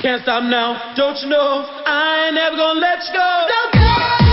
Can't stop now, don't you know? I ain't never gonna let you go. Don't go!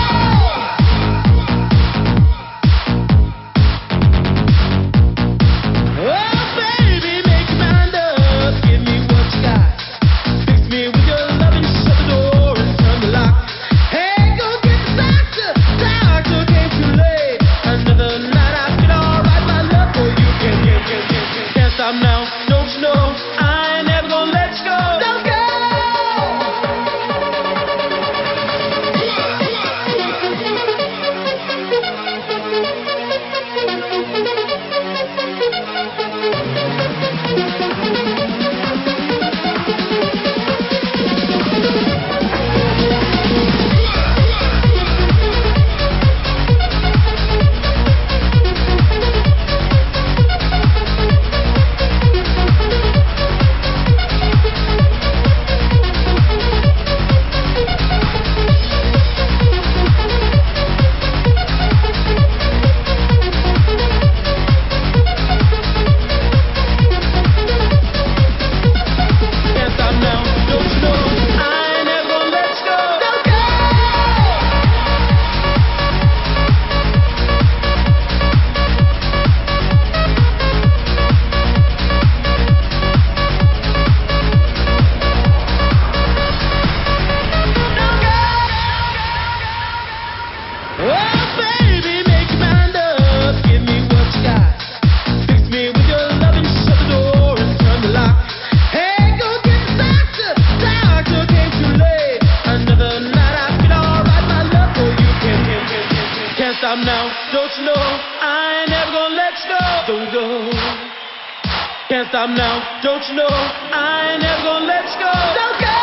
Now, don't you know I ain't never gonna let you go. Don't go. Can't stop now, don't you know I ain't never gonna let you go. Don't go.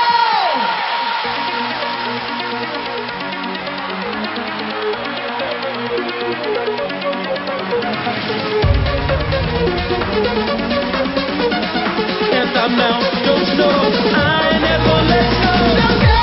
Can't stop now, don't you know I ain't never gonna let you go. Don't go.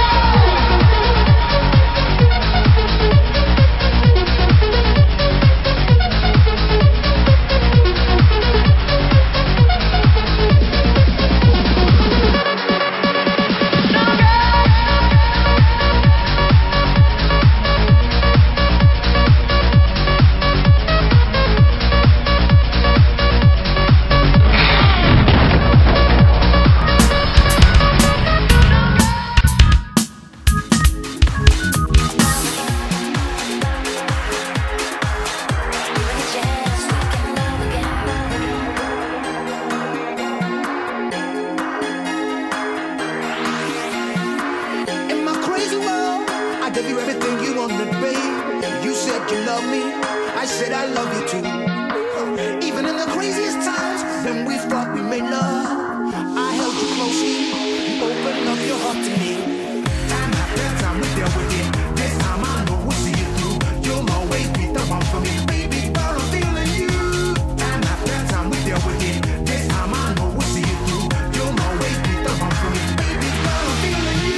Gave you everything you wanted, babe. You said you love me, I said I love you too. Even in the craziest times, when we thought we made love, I held you closely, you opened up your heart to me. Time after time we dealt with it. This time I know we'll see you through. You'll always be the one for me, baby girl, I'm feeling you. Time after time we dealt with it. This time I know we'll see you through. You'll always be the one for me, baby girl, I'm feeling you.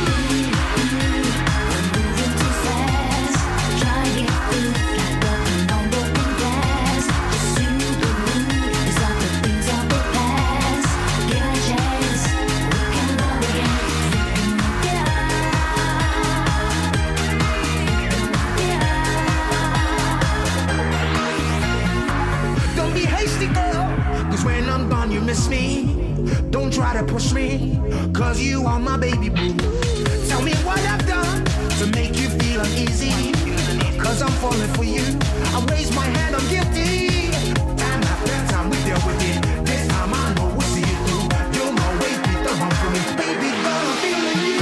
When I'm gone, you miss me. Don't try to push me, cause you are my baby boo. Tell me what I've done to make you feel uneasy, cause I'm falling for you. I raise my hand, I'm guilty. Time after time we deal with it. This time I know we'll see you through. You'll always be the one for me, baby girl, I'm feeling you.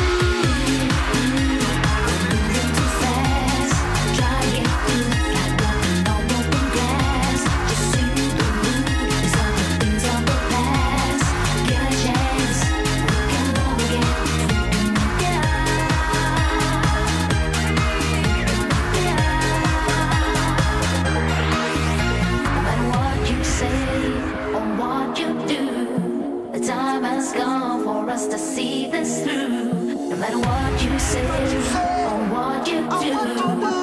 To see this through, no matter what you say or what you do.